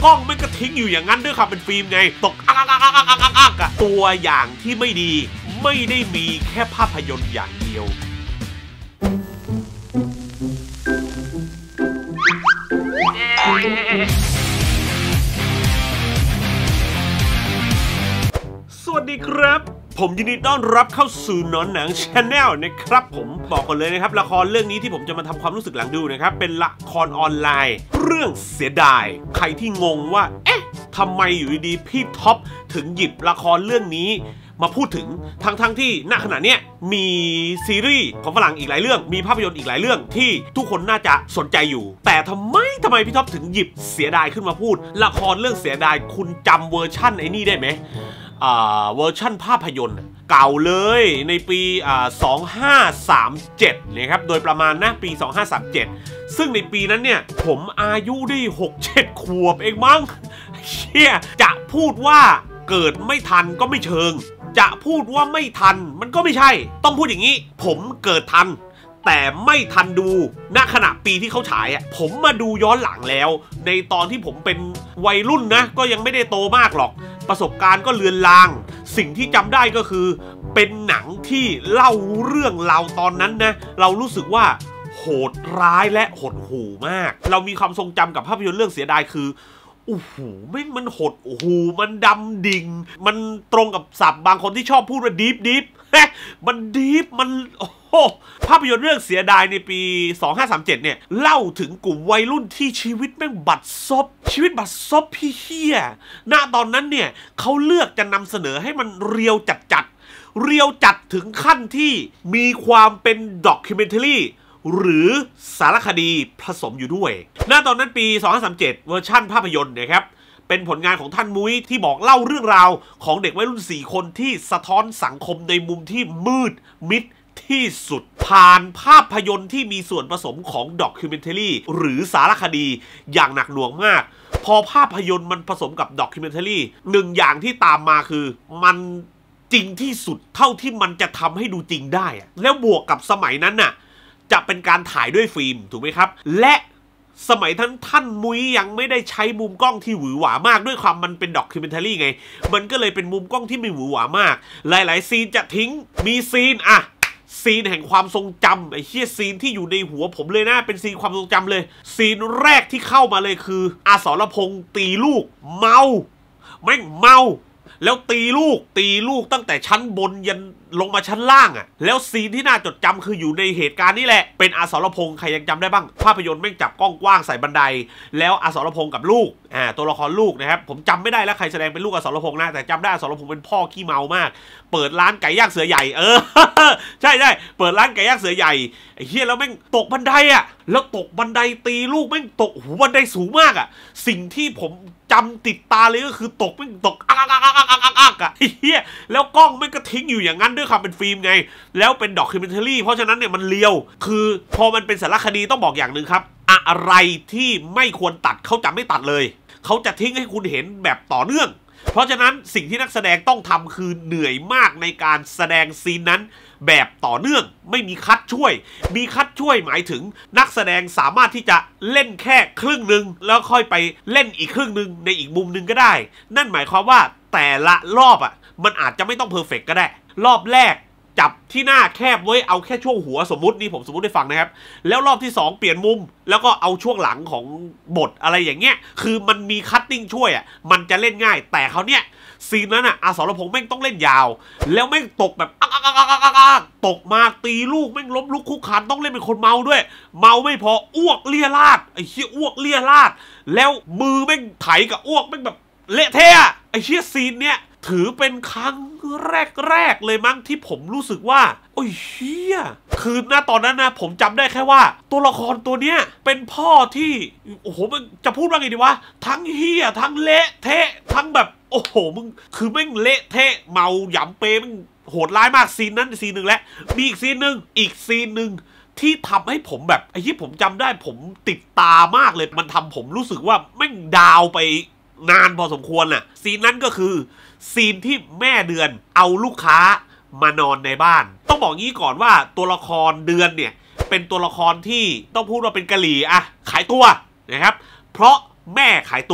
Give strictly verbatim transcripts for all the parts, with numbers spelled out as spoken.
กล้องมันก็ทิ้งอยู่อย่างนั้นด้วยความเป็นฟิล์มไงตกอักอักอักอักอักอักอักตัวอย่างที่ไม่ดีไม่ได้มีแค่ภาพยนตร์อย่างเดียวสวัสดีครับผมยินดีต้อนรับเข้าสู่นอนหนัง Channel นะครับผมบอกก่อนเลยนะครับละครเรื่องนี้ที่ผมจะมาทำความรู้สึกหลังดูนะครับเป็นละครออนไลน์เรื่องเสียดายใครที่งงว่าเอ๊ะทำไมอยู่ดีๆพี่ท็อปถึงหยิบละครเรื่องนี้มาพูดถึงทั้งๆ ท, ที่ณขณะเนี้ยมีซีรีส์ของฝรั่งอีกหลายเรื่องมีภาพยนตร์อีกหลายเรื่องที่ทุกคนน่าจะสนใจอยู่แต่ทำไมทำไมพี่ท็อปถึงหยิบเสียดายขึ้นมาพูดละครเรื่องเสียดายคุณจำเวอร์ชั่นไอ้นี่ได้ไหมเวอร์ชั่นภาพยนตร์เก่าเลยในปีสองพันห้าร้อยสามสิบเจ็ดนะครับโดยประมาณนะปีสองพันห้าร้อยสามสิบเจ็ดซึ่งในปีนั้นเนี่ยผมอายุได้ หกเจ็ด ขวบเองมั้งเชี่ยจะพูดว่าเกิดไม่ทันก็ไม่เชิงจะพูดว่าไม่ทันมันก็ไม่ใช่ต้องพูดอย่างนี้ผมเกิดทันแต่ไม่ทันดูณขณะปีที่เขาฉายอ่ะผมมาดูย้อนหลังแล้วในตอนที่ผมเป็นวัยรุ่นนะก็ยังไม่ได้โตมากหรอกประสบการณ์ก็เลือนลางสิ่งที่จำได้ก็คือเป็นหนังที่เล่าเรื่องเราตอนนั้นนะเรารู้สึกว่าโหดร้ายและหดหู่มากเรามีความทรงจำกับภาพยนตร์เรื่องเสียดายคือโอ้โหแม่งมันหดโอ้โหมันดำดิ่งมันตรงกับศัพท์บางคนที่ชอบพูดว่าดีฟดีฟมันดีฟมันโอ้โหภาพยนตร์เรื่องเสียดายในปีสองพันห้าร้อยสามสิบเจ็ดเนี่ยเล่าถึงกลุ่มวัยรุ่นที่ชีวิตแม่งบัดซบชีวิตบัดซบพี่เฮียณตอนนั้นเนี่ยเขาเลือกจะนำเสนอให้มันเรียวจัดจัดเรียวจัดถึงขั้นที่มีความเป็นด็อกิเมนทารีหรือสารคดีผสมอยู่ด้วยณตอนนั้นปีสองพันห้าร้อยสามสิบเจ็ดเวอร์ชั่นภาพยนตร์นะครับเป็นผลงานของท่านมุ้ยที่บอกเล่าเรื่องราวของเด็กวัยรุ่นสี่คนที่สะท้อนสังคมในมุมที่มืดมิดที่สุดผ่านภาพยนตร์ที่มีส่วนผสมของด็อกิเมนทารีหรือสารคดีอย่างหนักหน่วงมากพอภาพยนตร์มันผสมกับด็อกิเมนทารีหนึ่งอย่างที่ตามมาคือมันจริงที่สุดเท่าที่มันจะทำให้ดูจริงได้แล้วบวกกับสมัยนั้นน่ะจะเป็นการถ่ายด้วยฟิล์มถูกไหมครับและสมัยท่านท่านมุ้ยยังไม่ได้ใช้มุมกล้องที่หวือหวามากด้วยความมันเป็นด็อกิเมนทารีไงมันก็เลยเป็นมุมกล้องที่ไม่หวือหวามากหลายๆซีนจะทิ้งมีซีนอะซีนแห่งความทรงจำไอ้เชี่ยซีนที่อยู่ในหัวผมเลยนะเป็นซีนความทรงจำเลยซีนแรกที่เข้ามาเลยคืออาสรพงษ์ตีลูกเมาแม่งเมาแล้วตีลูกตีลูกตั้งแต่ชั้นบนยันลงมาชั้นล่างอ่ะแล้วซีนที่น่าจดจำคืออยู่ในเหตุการณ์นี้แหละเป็นอาสรพงษ์ใครยังจำได้บ้างภาพยนตร์แม่งจับกล้องกว้างใส่บันไดแล้วอาสรพงษ์กับลูกอ่าตัวละครลูกนะครับผมจำไม่ได้แล้วใครแสดงเป็นลูกอาสรพงษ์นะแต่จำได้อาสรพงษ์เป็นพ่อขี้เมามากเปิดร้านไก่ย่างเสือใหญ่เออ ใช่ใช่เปิดร้านไก่ย่างเสือใหญ่ไอ้เหี้ยแล้วแม่งตกบันไดอ่ะแล้วตกบันไดตีลูกแม่งตกหูบันไดสูงมากอ่ะสิ่งที่ผมจำติดตาเลยก็คือตกแม่งตกอักอักอักอักอักอักอักอ่ะไอ้เหี้ยแล้วกล้องแม่งก็ทิ้งอยู่อย่างนั้นด้วยความเป็นฟิล์มไงแล้วเป็นด็อกิเมนทารีเพราะฉะนั้นเนี่ยมันเลียวคือพอมันเป็นสารคดีต้องบอกอย่างหนึ่งครับอะไรที่ไม่ควรตัดเขาจะไม่ตัดเลยเขาจะทิ้งให้คุณเห็นแบบต่อเนื่องเพราะฉะนั้นสิ่งที่นักแสดงต้องทำคือเหนื่อยมากในการแสดงซีนนั้นแบบต่อเนื่องไม่มีคัดช่วยมีคัดช่วยหมายถึงนักแสดงสามารถที่จะเล่นแค่ครึ่งหนึ่งแล้วค่อยไปเล่นอีกครึ่งหนึ่งในอีกมุมหนึ่งก็ได้นั่นหมายความว่าแต่ละรอบอ่ะมันอาจจะไม่ต้องเพอร์เฟกต์ก็ได้รอบแรกจับที่หน้าแคบไว้เอาแค่ช่วงหัวสมมุตินี่ผมสมมุติให้ฟังนะครับแล้วรอบที่สองเปลี่ยนมุมแล้วก็เอาช่วงหลังของบทอะไรอย่างเงี้ยคือมันมีคัตติ้งช่วยอ่ะมันจะเล่นง่ายแต่เขาเนี้ยซีนนั้นอ่ะอาสรพงษ์แม่งต้องเล่นยาวแล้วแม่งตกแบบอักอักอักอักอักอักตกมาตีลูกแม่งล้มลุกคุกคานต้องเล่นเป็นคนเมาด้วยเมาไม่พออ้วกเลี่ยราดไอ้เชี่ยอ้วกเลี่ยราดแล้วมือแม่งไถกับอ้วกแม่งแบบเละเทะไอ้เชี่ยซีนเนี้ยถือเป็นครั้งแรกๆเลยมั้งที่ผมรู้สึกว่าโอ้ยเชี่ยคือณตอนนั้นนะผมจำได้แค่ว่าตัวละครตัวเนี้ยเป็นพ่อที่โอ้โหมันจะพูดว่าไงดีวะทั้งเฮียทั้งเละเทะทั้งแบบโอ้โหมึงคือแม่งเละเทะเมาหยำเปมึงโหดร้ายมากซีนนั้นซีนหนึ่งแล้วมีอีกซีนหนึ่งอีกซีนหนึ่งที่ทำให้ผมแบบไอ้ที่ผมจำได้ผมติดตามากเลยมันทำผมรู้สึกว่าแม่งดาวไปนานพอสมควรน่ะซีนนั้นก็คือซีนที่แม่เดือนเอาลูกค้ามานอนในบ้านต้องบอกงี้ก่อนว่าตัวละครเดือนเนี่ยเป็นตัวละครที่ต้องพูดว่าเป็นกะหรี่อะขายตัวนะครับเพราะแม่ขายตัว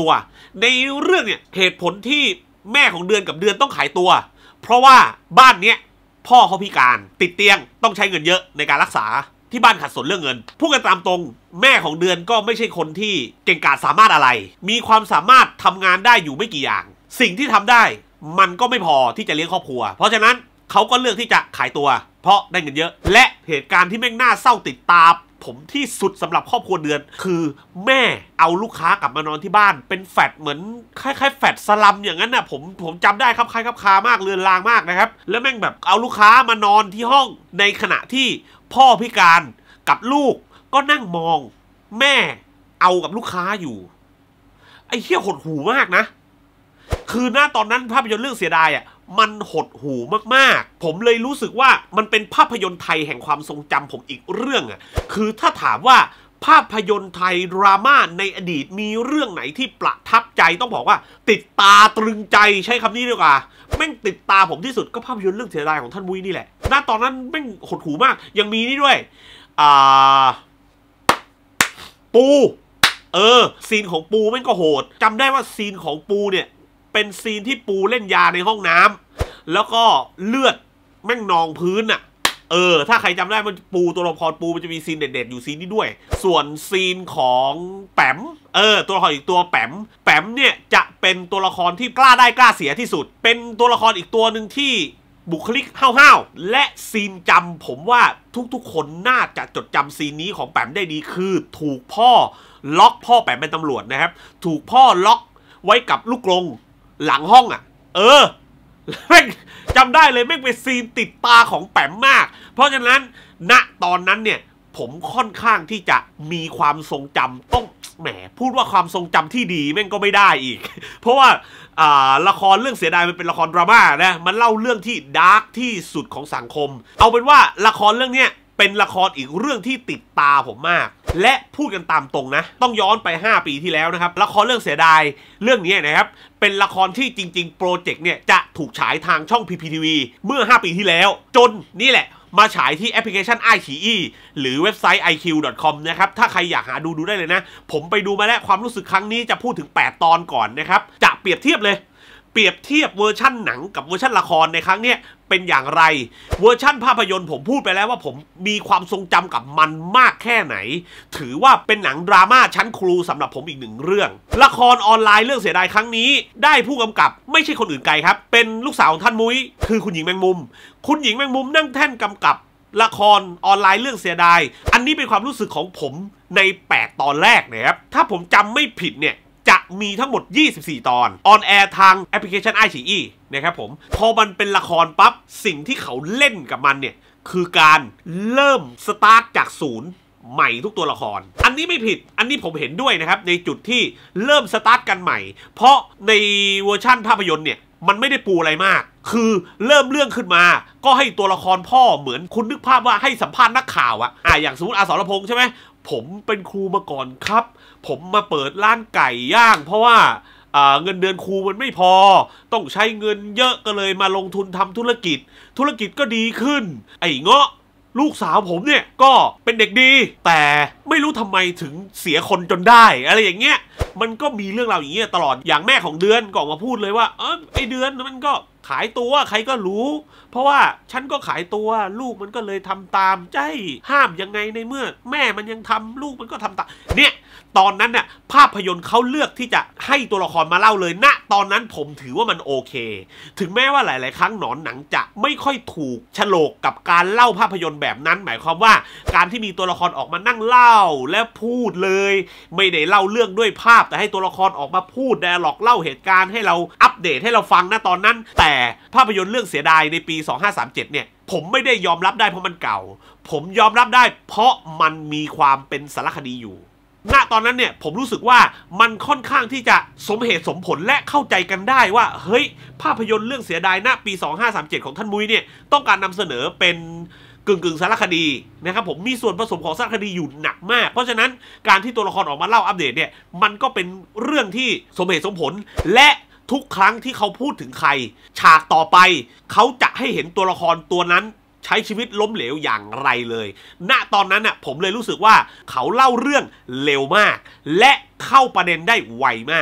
ในเรื่องเนี่ยเหตุผลที่แม่ของเดือนกับเดือนต้องขายตัวเพราะว่าบ้านเนี้ยพ่อเขาพิการติดเตียงต้องใช้เงินเยอะในการรักษาที่บ้านขัดสนเรื่องเงินพูดกันตามตรงแม่ของเดือนก็ไม่ใช่คนที่เก่งกาจสามารถอะไรมีความสามารถทำงานได้อยู่ไม่กี่อย่างสิ่งที่ทำได้มันก็ไม่พอที่จะเลี้ยงครอบครัวเพราะฉะนั้นเขาก็เลือกที่จะขายตัวเพราะได้เงินเยอะและเหตุการณ์ที่แม่งน่าเศร้าติดตาผมที่สุดสำหรับครอบครัวเดือนคือแม่เอาลูกค้ากลับมานอนที่บ้านเป็นแฟดเหมือนคล้ายๆแฟดสลัมอย่างนั้นน่ะผมผมจำได้ครับคล้ายครับคามากเรือนรางมากนะครับแล้วแม่งแบบเอาลูกค้ามานอนที่ห้องในขณะที่พ่อพิการกับลูกก็นั่งมองแม่เอากับลูกค้าอยู่ไอ้เหี้ยหดหูมากนะคือหน้าตอนนั้นภาพยนตร์เรื่องเสียดายอ่ะมันหดหูมากๆผมเลยรู้สึกว่ามันเป็นภาพยนตร์ไทยแห่งความทรงจำผมอีกเรื่องอ่ะคือถ้าถามว่าภาพยนตร์ไทยดราม่าในอดีตมีเรื่องไหนที่ประทับใจต้องบอกว่าติดตาตรึงใจใช้คำนี้ดีกว่าแม่งติดตาผมที่สุดก็ภาพยนตร์เรื่องเสียดายของท่านมุ้ยนี่แหละหน้าตอนนั้นแม่งหดหูมากยังมีนี่ด้วยอ่าปูเออซีนของปูแม่งก็โหดจำได้ว่าซีนของปูเนี่ยเป็นซีนที่ปูเล่นยาในห้องน้ำแล้วก็เลือดแม่งนองพื้นอ่ะเออถ้าใครจำได้มันปูตัวละครปูมันจะมีซีนเด็ดๆอยู่ซีนนี้ด้วยส่วนซีนของแปมเออตัวละครอีกตัวแปมแปมเนี่ยจะเป็นตัวละครที่กล้าได้กล้าเสียที่สุดเป็นตัวละครอีกตัวหนึ่งที่บุคลิกห้าวๆและซีนจำผมว่าทุกๆคนน่าจะจดจำซีนนี้ของแปมได้ดีคือถูกพ่อล็อกพ่อแปมเป็นตำรวจนะครับถูกพ่อล็อกไว้กับลูกกรงหลังห้องอ่ะเออแม่งจำได้เลยแม่งเป็นซีนติดตาของแปมมากเพราะฉะนั้นณตอนนั้นเนี่ยผมค่อนข้างที่จะมีความทรงจำต้องแหมพูดว่าความทรงจำที่ดีแม่งก็ไม่ได้อีกเพราะว่าอ่าละครเรื่องเสียดายมันเป็นละครดราม่านะมันเล่าเรื่องที่ดาร์กที่สุดของสังคมเอาเป็นว่าละครเรื่องเนี้ยเป็นละครอีกเรื่องที่ติดตาผมมากและพูดกันตามตรงนะต้องย้อนไปห้าปีที่แล้วนะครับละครเรื่องเสียดายเรื่องนี้นะครับเป็นละครที่จริงๆโปรเจกต์เนี่ยจะถูกฉายทางช่อง พี พี ที วี เมื่อห้าปีที่แล้วจนนี่แหละมาฉายที่แอปพลิเคชัน ไอ ซี อี หรือเว็บไซต์ ไอ คิว ดอท คอม นะครับถ้าใครอยากหาดูดูได้เลยนะผมไปดูมาแล้วความรู้สึกครั้งนี้จะพูดถึงแปดตอนก่อนนะครับจะเปรียบเทียบเลยเปรียบเทียบเวอร์ชั่นหนังกับเวอร์ชั่นละครในครั้งนี้เป็นอย่างไรเวอร์ชั่นภาพยนตร์ผมพูดไปแล้วว่าผมมีความทรงจำกับมันมากแค่ไหนถือว่าเป็นหนังดราม่าชั้นครูสำหรับผมอีกหนึ่งเรื่องละครออนไลน์เรื่องเสียดายครั้งนี้ได้ผู้กำกับไม่ใช่คนอื่นไกลครับเป็นลูกสาวของท่านมุ้ยคือคุณหญิงแมงมุมคุณหญิงแมงมุมนั่งแท่นกำกับละครออนไลน์เรื่องเสียดายอันนี้เป็นความรู้สึกของผมในแปดตอนแรกนะครับถ้าผมจำไม่ผิดเนี่ยจะมีทั้งหมดยี่สิบสี่ตอนออนแอร์ทางแอปพลิเคชัน ไอ ซี อี นะครับผมพอมันเป็นละครปั๊บสิ่งที่เขาเล่นกับมันเนี่ยคือการเริ่มสตาร์ทจากศูนย์ใหม่ทุกตัวละครอันนี้ไม่ผิดอันนี้ผมเห็นด้วยนะครับในจุดที่เริ่มสตาร์ทกันใหม่เพราะในเวอร์ชั่นภาพยนตร์เนี่ยมันไม่ได้ปูอะไรมากคือเริ่มเรื่องขึ้นมาก็ให้ตัวละครพ่อเหมือนคุณนึกภาพว่าให้สัมภาษณ์นักข่าวอะอ่ะอย่างสมมติอาสรพงษ์ใช่ไหมผมเป็นครูมาก่อนครับผมมาเปิดร้านไก่ย่างเพราะว่าเงินเดือนครูมันไม่พอต้องใช้เงินเยอะก็เลยมาลงทุนทำธุรกิจธุรกิจก็ดีขึ้นไอ้เงาะลูกสาวผมเนี่ยก็เป็นเด็กดีแต่ไม่รู้ทำไมถึงเสียคนจนได้อะไรอย่างเงี้ยมันก็มีเรื่องราวอย่างเงี้ยตลอดอย่างแม่ของเดือนก็ออกมาพูดเลยว่าเออไอเดือนมันก็ขายตัวใครก็รู้เพราะว่าฉันก็ขายตัวลูกมันก็เลยทำตามใจห้ามยังไงในเมื่อแม่มันยังทำลูกมันก็ทำตามเนี่ยตอนนั้นน่ะภาพยนตร์เขาเลือกที่จะให้ตัวละครมาเล่าเลยณตอนนั้นผมถือว่ามันโอเคถึงแม้ว่าหลายๆครั้งหนอนหนังจะไม่ค่อยถูกฉลกกับการเล่าภาพยนตร์แบบนั้นหมายความว่าการที่มีตัวละครออกมานั่งเล่าและพูดเลยไม่ได้เล่าเรื่องด้วยภาพแต่ให้ตัวละครออกมาพูดไดอะล็อกเล่าเหตุการณ์ให้เราอัปเดตให้เราฟังณตอนนั้นแต่ภาพยนตร์เรื่องเสียดายในปีสองห้าสามเจ็ดเนี่ยผมไม่ได้ยอมรับได้เพราะมันเก่าผมยอมรับได้เพราะมันมีความเป็นสารคดีอยู่ณตอนนั้นเนี่ยผมรู้สึกว่ามันค่อนข้างที่จะสมเหตุสมผลและเข้าใจกันได้ว่าเฮ้ยภาพยนตร์เรื่องเสียดายณปีสองห้าสามเจ็ดของท่านมุ้ยเนี่ยต้องการนำเสนอเป็นกึ่งกึ่งสารคดีนะครับผมมีส่วนผสมของสารคดีอยู่หนักมากเพราะฉะนั้นการที่ตัวละครออกมาเล่าอัปเดตเนี่ยมันก็เป็นเรื่องที่สมเหตุสมผลและทุกครั้งที่เขาพูดถึงใครฉากต่อไปเขาจะให้เห็นตัวละครตัวนั้นใช้ชีวิตล้มเหลวอย่างไรเลยณตอนนั้นน่ะผมเลยรู้สึกว่าเขาเล่าเรื่องเร็วมากและเข้าประเด็นได้ไวมาก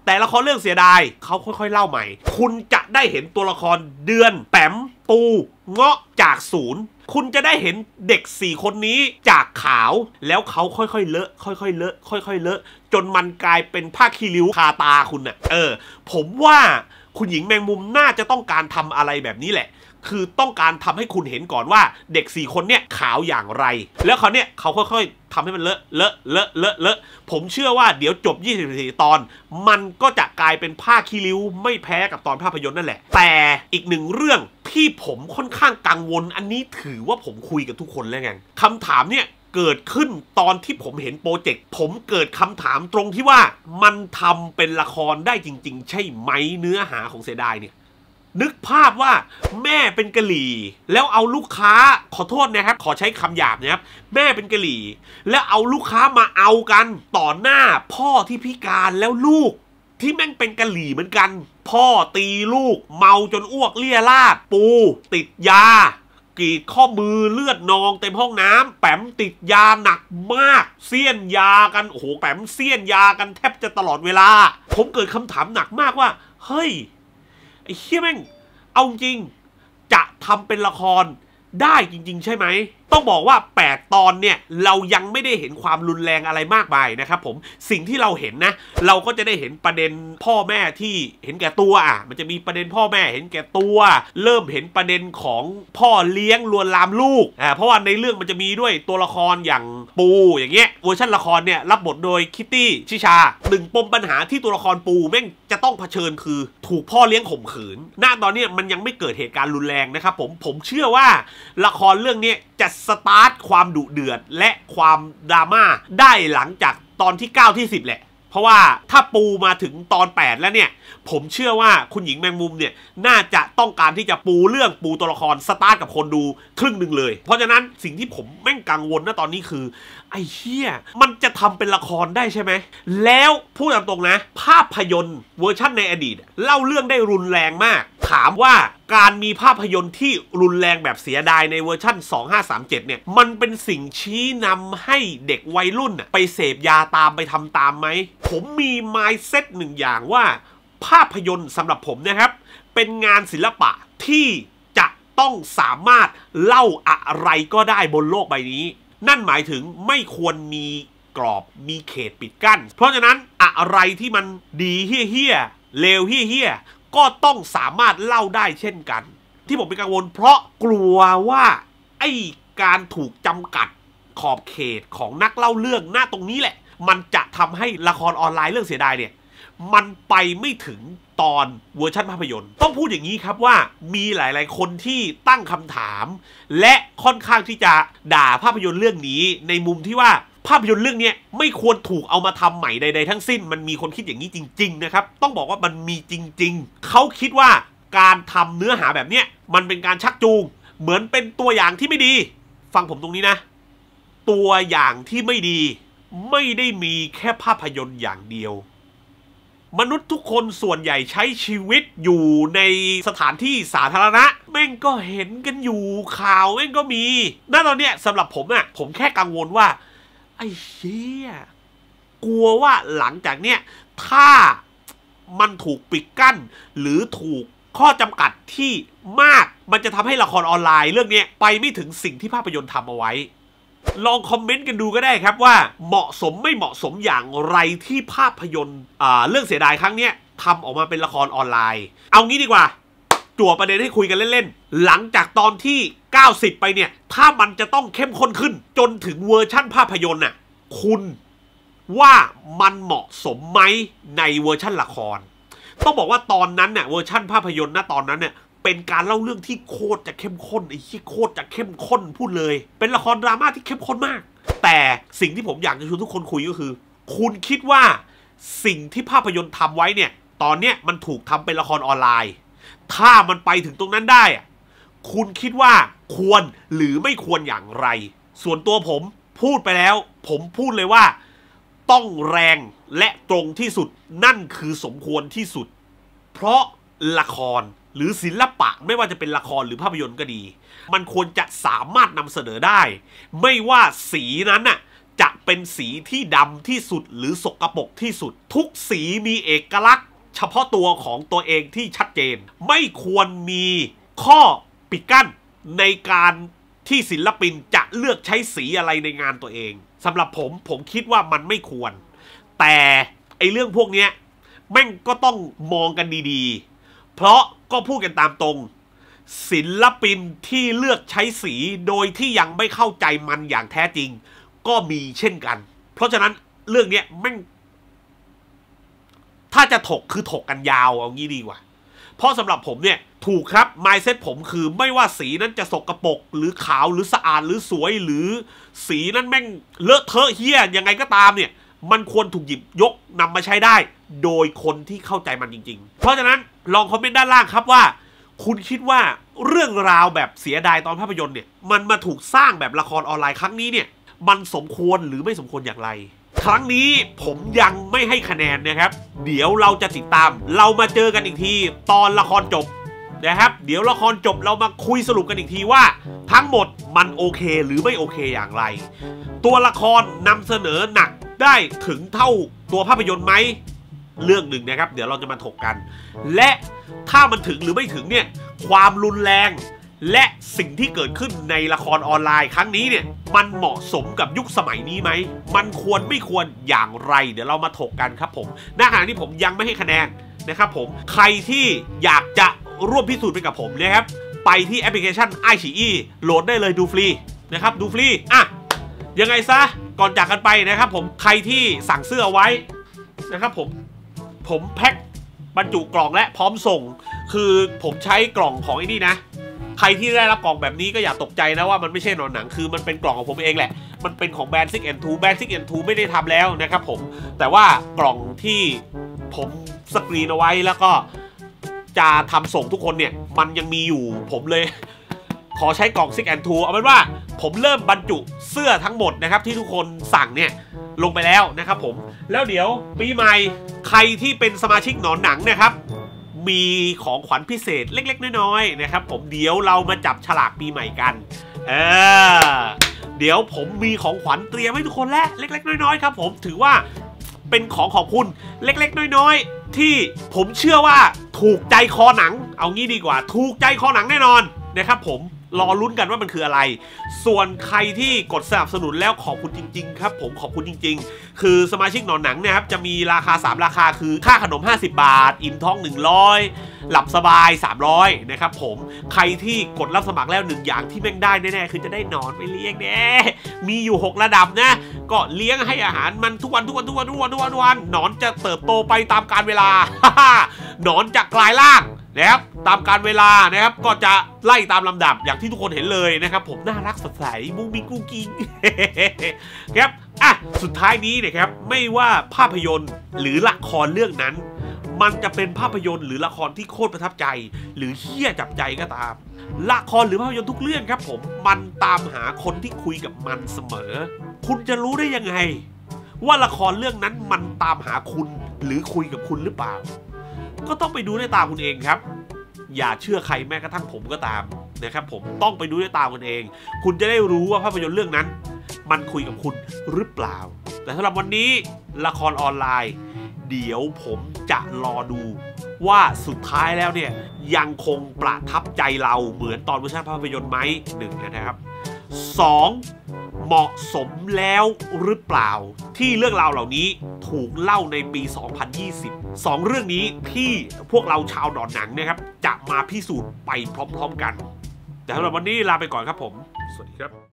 แต่ละครเรื่องเสียดายเขาค่อยๆเล่าใหม่คุณจะได้เห็นตัวละครเดือนแปมปูเงาะจากศูนย์คุณจะได้เห็นเด็กสี่คนนี้จากขาวแล้วเขาค่อยๆเลอะค่อยๆเลอะค่อยๆเลอะจนมันกลายเป็นผ้าขี้ริ้วคาตาคุณน่ะเออผมว่าคุณหญิงแมงมุมน่าจะต้องการทำอะไรแบบนี้แหละคือต้องการทำให้คุณเห็นก่อนว่าเด็กสี่คนเนี่ยขาวอย่างไรแล้วเขาเนี่ยเขาค่อยๆทำให้มันเลอะเลอะเลอะเลอะเลอะผมเชื่อว่าเดี๋ยวจบยี่สิบสี่ตอนมันก็จะกลายเป็นผ้าขี้ริ้วไม่แพ้กับตอนภาพยนตร์นั่นแหละแต่อีกหนึ่งเรื่องที่ผมค่อนข้างกังวลอันนี้ถือว่าผมคุยกับทุกคนแล้วไงคำถามเนี่ยเกิดขึ้นตอนที่ผมเห็นโปรเจกต์ผมเกิดคำถามตรงที่ว่ามันทำเป็นละครได้จริงๆใช่ไหมเนื้อหาของเสียดายเนี่ยนึกภาพว่าแม่เป็นกะหรี่แล้วเอาลูกค้าขอโทษนะครับขอใช้คำหยาบนะครับแม่เป็นกะหรี่แล้วเอาลูกค้ามาเอากันต่อหน้าพ่อที่พิการแล้วลูกที่แม่งเป็นกะหรี่เหมือนกันพ่อตีลูกเมาจนอ้วกเลี่ยราดปูติดยากรีดข้อมือเลือดนองเต็มห้องน้ำแปมติดยาหนักมากเสี้ยนยากันโอ้โหแปมเสี้ยนยากันแทบจะตลอดเวลาผมเกิดคำถามหนักมากว่าเฮ้ยไอ้เหี้ยแม่งเอาจริงจะทำเป็นละครได้จริงๆใช่ไหมต้องบอกว่าแปดตอนเนี่ยเรายังไม่ได้เห็นความรุนแรงอะไรมากมายนะครับผมสิ่งที่เราเห็นนะเราก็จะได้เห็นประเด็นพ่อแม่ที่เห็นแก่ตัวอ่ะมันจะมีประเด็นพ่อแม่เห็นแก่ตัวเริ่มเห็นประเด็นของพ่อเลี้ยงลวนลามลูกอ่าเพราะว่าในเรื่องมันจะมีด้วยตัวละครอย่างปูอย่างเงี้ยเวอร์ชันละครเนี่ยรับบทโดยคิตตี้ชิชาหนึ่งปมปัญหาที่ตัวละครปูแม่งจะต้องเผชิญคือถูกพ่อเลี้ยงข่มขืนณตอนนี้มันยังไม่เกิดเหตุการณ์รุนแรงนะครับผมผมเชื่อว่าละครเรื่องนี้จะสตาร์ทความดุเดือดและความดราม่าได้หลังจากตอนที่เก้าที่สิบแหละเพราะว่าถ้าปูมาถึงตอนแปดแล้วเนี่ยผมเชื่อว่าคุณหญิงแมงมุมเนี่ยน่าจะต้องการที่จะปูเรื่องปูตัวละครสตาร์ทกับคนดูครึ่งหนึ่งเลยเพราะฉะนั้นสิ่งที่ผมแม่งกังวลนะตอนนี้คือไอ้เหี้ยมันจะทำเป็นละครได้ใช่ไหมแล้วพูดตามตรงนะภาพยนตร์เวอร์ชั่นในอดีตเล่าเรื่องได้รุนแรงมากถามว่าการมีภาพยนตร์ที่รุนแรงแบบเสียดายในเวอร์ชั่นสองห้าสามเจ็ดเนี่ยมันเป็นสิ่งชี้นำให้เด็กวัยรุ่นไปเสพยาตามไปทำตามไหมผมมี mindset หนึ่งอย่างว่าภาพยนตร์สำหรับผมนะครับเป็นงานศิลปะที่จะต้องสามารถเล่าอะไรก็ได้บนโลกใบนี้นั่นหมายถึงไม่ควรมีกรอบมีเขตปิดกั้นเพราะฉะนั้นอะไรที่มันดีเฮี้ยเฮี้ยเลวเฮี้ยเฮี้ยก็ต้องสามารถเล่าได้เช่นกันที่ผมเป็นกังวลเพราะกลัวว่าไอ้การถูกจำกัดขอบเขตของนักเล่าเรื่องหน้าตรงนี้แหละมันจะทำให้ละครออนไลน์เรื่องเสียดายเนี่ยมันไปไม่ถึงตอนเวอร์ชันภาพยนตร์ต้องพูดอย่างนี้ครับว่ามีหลายๆคนที่ตั้งคำถามและค่อนข้างที่จะด่าภาพยนตร์เรื่องนี้ในมุมที่ว่าภาพยนตร์เรื่องนี้ไม่ควรถูกเอามาทำใหม่ใดๆทั้งสิ้นมันมีคนคิดอย่างนี้จริงๆนะครับต้องบอกว่ามันมีจริงๆเขาคิดว่าการทำเนื้อหาแบบเนี้ยมันเป็นการชักจูงเหมือนเป็นตัวอย่างที่ไม่ดีฟังผมตรงนี้นะตัวอย่างที่ไม่ดีไม่ได้มีแค่ภาพยนตร์อย่างเดียวมนุษย์ทุกคนส่วนใหญ่ใช้ชีวิตอยู่ในสถานที่สาธารณะแม่งก็เห็นกันอยู่ข่าวแม่งก็มีณตอนเนี้ยสำหรับผมอะผมแค่กังวลว่าไอ้เหี้ยกลัวว่าหลังจากเนี้ยถ้ามันถูกปิดกั้นหรือถูกข้อจำกัดที่มากมันจะทำให้ละครออนไลน์เรื่องนี้ไปไม่ถึงสิ่งที่ภาพยนตร์ทำเอาไว้ลองคอมเมนต์กันดูก็ได้ครับว่าเหมาะสมไม่เหมาะสมอย่างไรที่ภาพยนตร์อ่าเรื่องเสียดายครั้งเนี้ยทำออกมาเป็นละครออนไลน์เอางี้ดีกว่าจั่วประเด็นให้คุยกันเล่นๆหลังจากตอนที่เก้าสิบไปเนี่ยถ้ามันจะต้องเข้มข้นขึ้นจนถึงเวอร์ชั่นภาพยนตร์น่ะคุณว่ามันเหมาะสมไหมในเวอร์ชั่นละครต้องบอกว่าตอนนั้นเนี่ยเวอร์ชั่นภาพยนตร์ณตอนนั้นเนี่ยเป็นการเล่าเรื่องที่โคตรจะเข้มข้นไอ้ที่โคตรจะเข้มข้นพูดเลยเป็นละครดราม่าที่เข้มข้นมากแต่สิ่งที่ผมอยากจะชวนทุกคนคุยก็คือคุณคิดว่าสิ่งที่ภาพยนตร์ทำไว้เนี่ยตอนเนี้ยมันถูกทำเป็นละครออนไลน์ถ้ามันไปถึงตรงนั้นได้คุณคิดว่าควรหรือไม่ควรอย่างไรส่วนตัวผมพูดไปแล้วผมพูดเลยว่าต้องแรงและตรงที่สุดนั่นคือสมควรที่สุดเพราะละครหรือศิลปะไม่ว่าจะเป็นละครหรือภาพยนตร์ก็ดีมันควรจะสามารถนำเสนอได้ไม่ว่าสีนั้นน่ะจะเป็นสีที่ดำที่สุดหรือสกปรกที่สุดทุกสีมีเอกลักษณ์เฉพาะตัวของตัวเองที่ชัดเจนไม่ควรมีข้อปิดกั้นในการที่ศิลปินจะเลือกใช้สีอะไรในงานตัวเองสำหรับผมผมคิดว่ามันไม่ควรแต่ไอเรื่องพวกนี้แม่งก็ต้องมองกันดีๆเพราะก็พูดกันตามตรงศิลปินที่เลือกใช้สีโดยที่ยังไม่เข้าใจมันอย่างแท้จริงก็มีเช่นกันเพราะฉะนั้นเรื่องนี้แม่งถ้าจะถกคือถกกันยาวเอางี้ดีกว่าเพราะสำหรับผมเนี่ยถูกครับ mindset ผมคือไม่ว่าสีนั้นจะสกปรกหรือขาวหรือสะอาดหรือสวยหรือสีนั้นแม่งเลอะเทอะเหี้ยยังไงก็ตามเนี่ยมันควรถูกหยิบยกนำมาใช้ได้โดยคนที่เข้าใจมันจริงๆเพราะฉะนั้นลองคอมเมนต์ด้านล่างครับว่าคุณคิดว่าเรื่องราวแบบเสียดายตอนภาพยนตร์เนี่ยมันมาถูกสร้างแบบละครออนไลน์ครั้งนี้เนี่ยมันสมควรหรือไม่สมควรอย่างไรครั้งนี้ผมยังไม่ให้คะแนนนะครับเดี๋ยวเราจะติดตามเรามาเจอกันอีกทีตอนละครจบนะครับเดี๋ยวละครจบเรามาคุยสรุปกันอีกทีว่าทั้งหมดมันโอเคหรือไม่โอเคอย่างไรตัวละครนำเสนอหนักได้ถึงเท่าตัวภาพยนตร์ไหมเรื่องหนึ่งนะครับเดี๋ยวเราจะมาถกกันและถ้ามันถึงหรือไม่ถึงเนี่ยความรุนแรงและสิ่งที่เกิดขึ้นในละครออนไลน์ครั้งนี้เนี่ยมันเหมาะสมกับยุคสมัยนี้ไหมมันควรไม่ควรอย่างไรเดี๋ยวเรามาถกกันครับผมณขณะที่ผมยังไม่ให้คะแนนนะครับผมใครที่อยากจะร่วมพิสูจน์ไปกับผมนะครับไปที่แอปพลิเคชัน ไอ ซี อี โหลดได้เลยดูฟรีนะครับดูฟรีอ่ะยังไงซะก่อนจากกันไปนะครับผมใครที่สั่งเสื้อไว้นะครับผมผมแพ็คบรรจุกล่องและพร้อมส่งคือผมใช้กล่องของไอ้นี่นะใครที่ได้รับกล่องแบบนี้ก็อย่าตกใจนะว่ามันไม่ใช่หนอนหนังคือมันเป็นกล่องของผมเองแหละมันเป็นของแบรนด์ ซิก แอนด์ ทู แบรนด์ ซิก แอนด์ ทู ไม่ได้ทำแล้วนะครับผมแต่ว่ากล่องที่ผมสกรีนเอาไว้แล้วก็จะทำส่งทุกคนเนี่ยมันยังมีอยู่ผมเลยขอใช้กล่อง ซิก แอนด์ ทู เอาเป็นว่าผมเริ่มบรรจุเสื้อทั้งหมดนะครับที่ทุกคนสั่งเนี่ยลงไปแล้วนะครับผมแล้วเดี๋ยวปีใหม่ใครที่เป็นสมาชิกหนอนหนังนะครับมีของขวัญพิเศษเล็กๆน้อยๆนะครับผมเดี๋ยวเรามาจับฉลากปีใหม่กันเออเดี๋ยวผมมีของขวัญเตรียมให้ทุกคนแล้วเล็กๆน้อยๆครับผมถือว่าเป็นของขอบคุณเล็กๆน้อยๆที่ผมเชื่อว่าถูกใจคอหนังเอางี้ดีกว่าถูกใจคอหนังแน่นอนนะครับผมรอลุ้นกันว่ามันคืออะไรส่วนใครที่กดสนับสนุนแล้วขอบคุณจริงๆครับผมขอบคุณจริงๆคือสมาชิกหนอนหนังนะครับจะมีราคาสามราคาคือค่าขนมห้าสิบบาทอิ่มท้องหนึ่งร้อยหลับสบายสามร้อยนะครับผมใครที่กดรับสมัครแล้วหนึ่งอย่างที่แม่งได้แน่ๆคือจะได้หนอนไปเลี้ยงแน่มีอยู่หกระดับนะก็เลี้ยงให้อาหารมันทุกวันทุกวันทุกวันทุกวันทุกวันทุกวันหนอนจะเติบโตไปตามกาลเวลาหนอนจะกลายร่างนะครับตามการเวลานะครับก็จะไล่ตามลำดับอย่างที่ทุกคนเห็นเลยนะครับผมน่ารักสดใสมุ้งมิ้งกุ้งกิ้งครับอ่ะสุดท้ายนี้นะครับไม่ว่าภาพยนตร์หรือละครเรื่องนั้นมันจะเป็นภาพยนตร์หรือละครที่โคตรประทับใจหรือเหี้ยจับใจก็ตามละครหรือภาพยนตร์ทุกเรื่องครับผมมันตามหาคนที่คุยกับมันเสมอคุณจะรู้ได้ยังไงว่าละครเรื่องนั้นมันตามหาคุณหรือคุยกับคุณหรือเปล่าก็ต้องไปดูด้วยตาคุณเองครับอย่าเชื่อใครแม้กระทั่งผมก็ตามนะครับผมต้องไปดูด้วยตาคุณเองคุณจะได้รู้ว่าภาพยนตร์เรื่องนั้นมันคุยกับคุณหรือเปล่าแต่สำหรับวันนี้ละครออนไลน์เดี๋ยวผมจะรอดูว่าสุดท้ายแล้วเนี่ยยังคงประทับใจเราเหมือนตอนเวอร์ชันภาพยนตร์ไหมหนึ่งนะครับสองเหมาะสมแล้วหรือเปล่าที่เรื่องราวเหล่านี้ถูกเล่าในปีสองพันยี่สิบสองเรื่องนี้ที่พวกเราชาวหนอนหนังนะครับจะมาพิสูจน์ไปพร้อมๆกันแต่สำหรับวันนี้ลาไปก่อนครับผมสวัสดีครับ